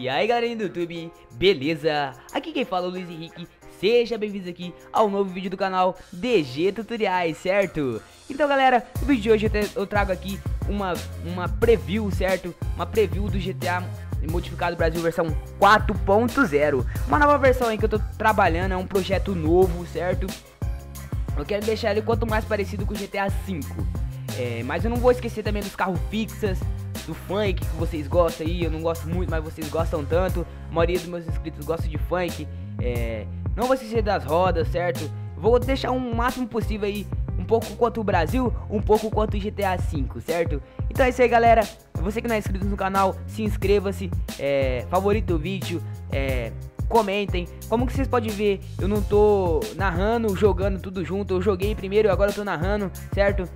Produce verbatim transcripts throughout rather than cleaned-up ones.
E aí galerinha do YouTube, beleza? Aqui quem fala é o Luiz Henrique, seja bem-vindo aqui ao novo vídeo do canal D G Tutoriais, certo? Então galera, no vídeo de hoje eu, te, eu trago aqui uma, uma preview, certo? Uma preview do G T A Modificado Brasil versão quatro ponto zero. Uma nova versão aí que eu tô trabalhando, é um projeto novo, certo? Eu quero deixar ele quanto mais parecido com o G T A cinco. É, mas eu não vou esquecer também dos carros fixos, do funk que vocês gostam aí. Eu não gosto muito, mas vocês gostam tanto. A maioria dos meus inscritos gosta de funk. É, não vou esquecer das rodas, certo? Vou deixar um máximo possível aí, um pouco quanto o Brasil, um pouco quanto o G T A cinco, certo? Então é isso aí galera, você que não é inscrito no canal, se inscreva-se, é, favorita o vídeo, é, comentem. Como que vocês podem ver, eu não tô narrando, jogando tudo junto. Eu joguei primeiro e agora eu tô narrando, certo?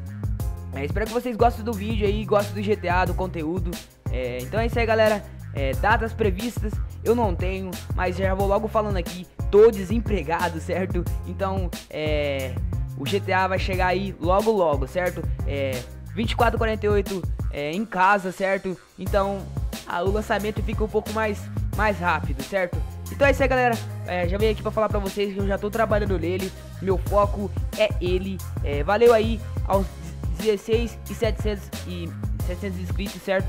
É, espero que vocês gostem do vídeo aí, gostem do G T A, do conteúdo. É, então é isso aí galera, é, datas previstas eu não tenho, mas já vou logo falando aqui, tô desempregado, certo? Então é, o G T A vai chegar aí logo logo, certo? É, vinte e quatro e quarenta e oito é, em casa, certo? Então ah, o lançamento fica um pouco mais, mais rápido, certo? Então é isso aí galera, é, já vim aqui pra falar pra vocês que eu já tô trabalhando nele, meu foco é ele. É, valeu aí aos dezesseis e setecentos inscritos, certo?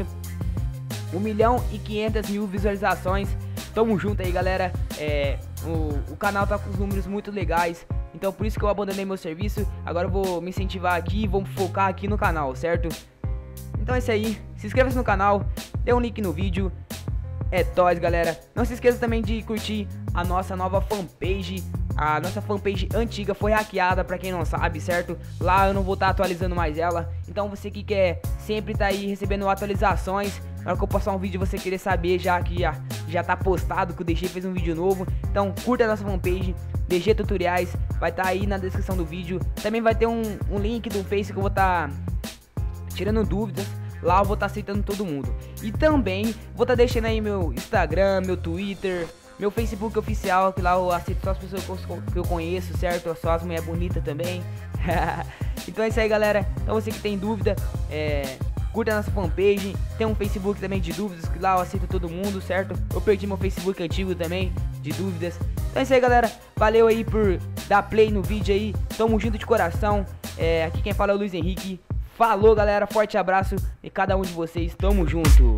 um milhão e quinhentas mil visualizações. Tamo junto aí galera, é, o, o canal tá com os números muito legais, então por isso que eu abandonei meu serviço. Agora eu vou me incentivar aqui e vamos focar aqui no canal, certo? Então é isso aí, se inscreva no canal, dê um link no vídeo. É nóis galera, não se esqueça também de curtir a nossa nova fanpage. A nossa fanpage antiga foi hackeada, pra quem não sabe, certo? Lá eu não vou estar tá atualizando mais ela. Então você que quer sempre tá aí recebendo atualizações, na hora que eu postar um vídeo você querer saber já que já, já tá postado, que o D G fez um vídeo novo. Então curta a nossa fanpage, D G Tutoriais, vai estar tá aí na descrição do vídeo. Também vai ter um, um link do Face que eu vou estar tá tirando dúvidas. Lá eu vou estar tá aceitando todo mundo. E também vou estar tá deixando aí meu Instagram, meu Twitter, meu Facebook oficial, que lá eu aceito só as pessoas que eu conheço, certo? Só as mulheres bonitas também. Então é isso aí galera, então você que tem dúvida, é, curta a nossa fanpage. Tem um Facebook também de dúvidas, que lá eu aceito todo mundo, certo? Eu perdi meu Facebook antigo também, de dúvidas. Então é isso aí galera, valeu aí por dar play no vídeo aí. Tamo junto de coração, é, aqui quem fala é o Luiz Henrique. Falou galera, forte abraço e cada um de vocês, tamo junto.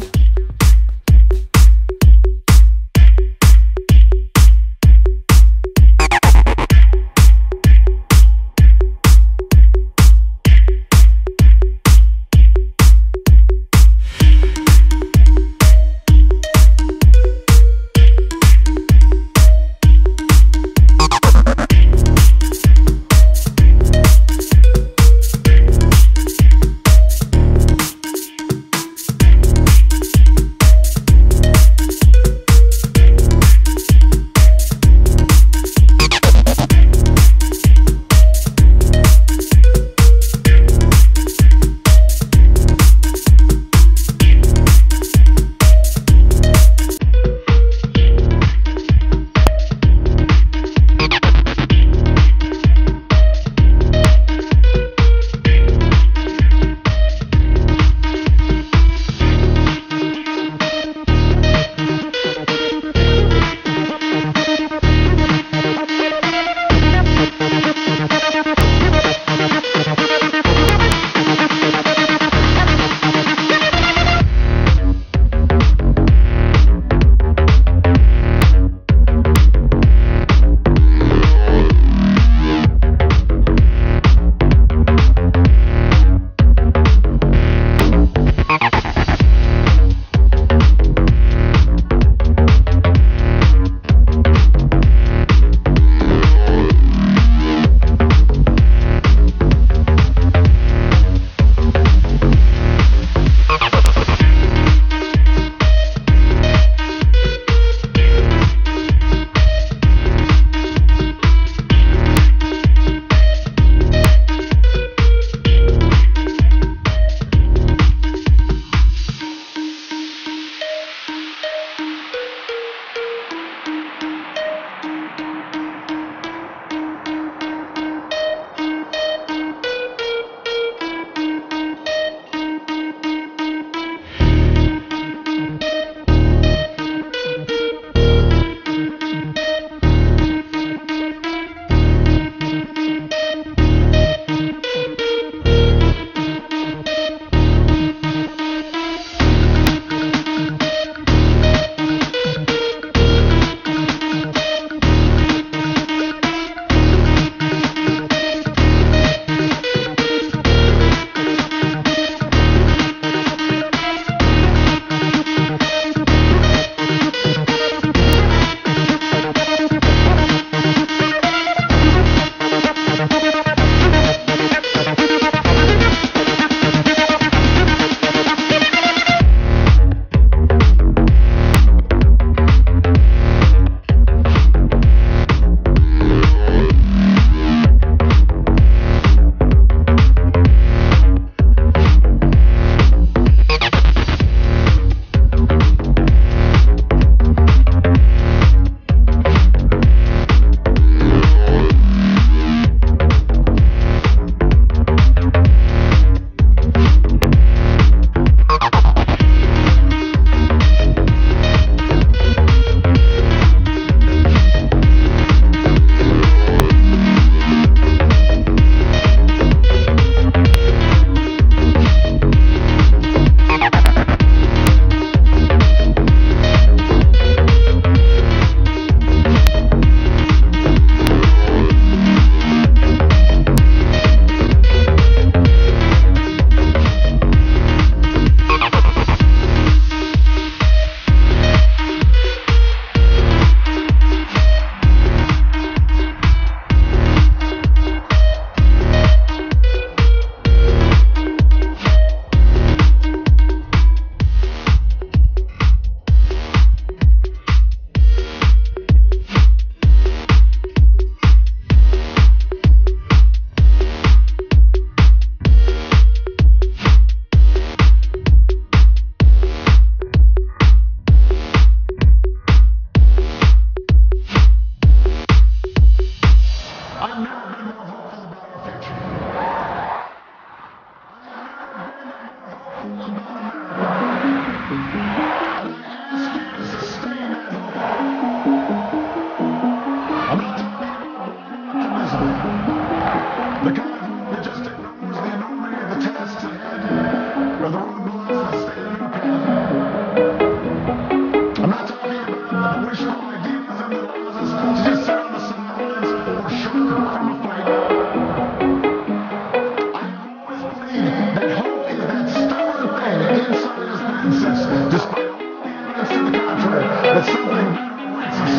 that somebody reaches,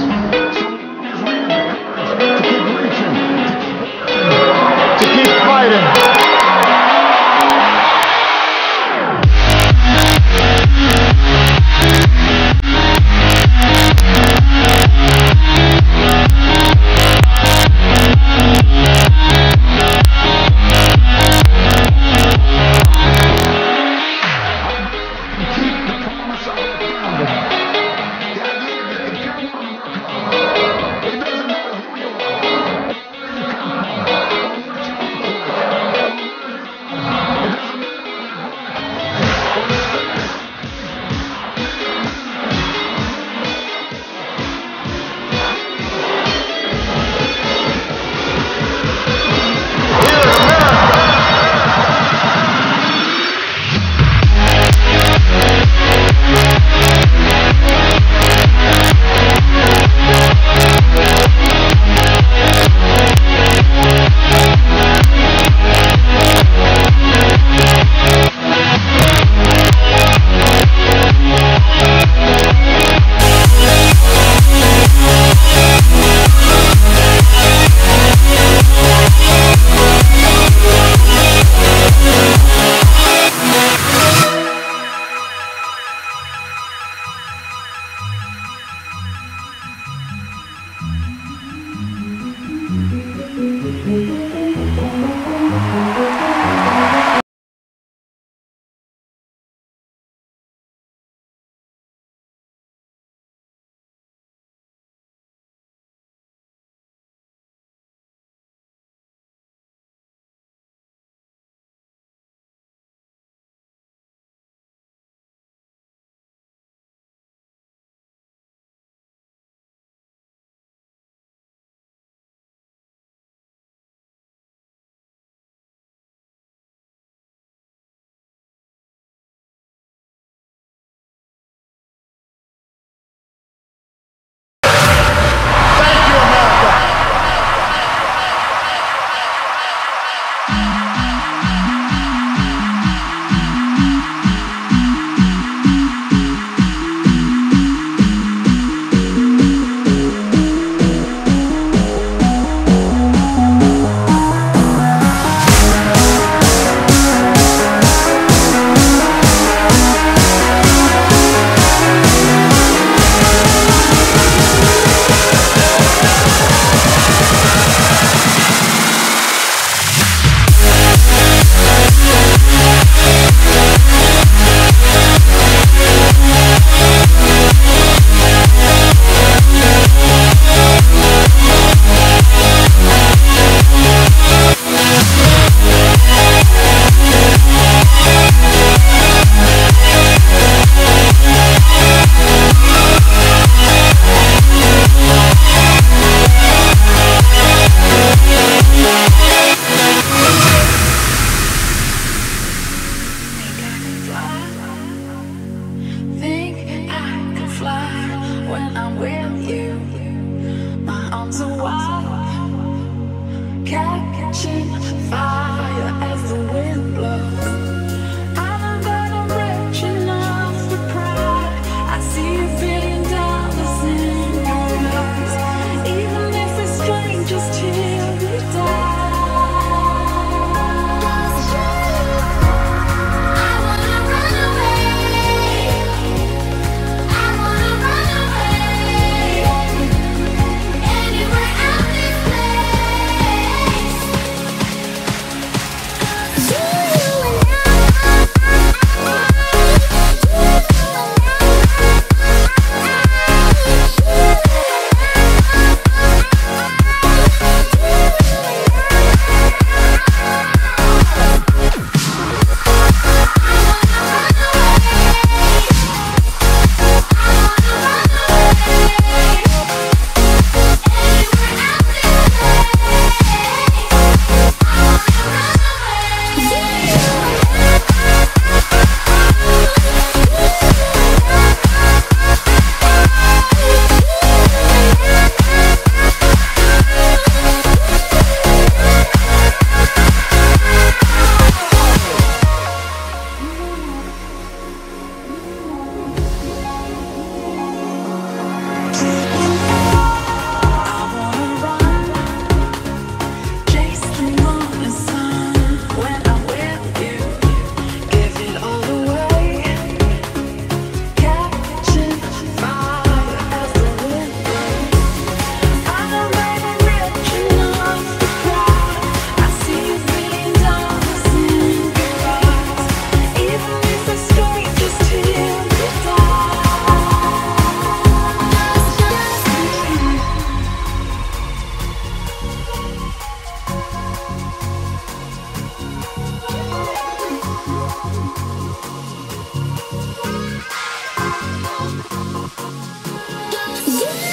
to keep reaching, to keep fighting. Yeah.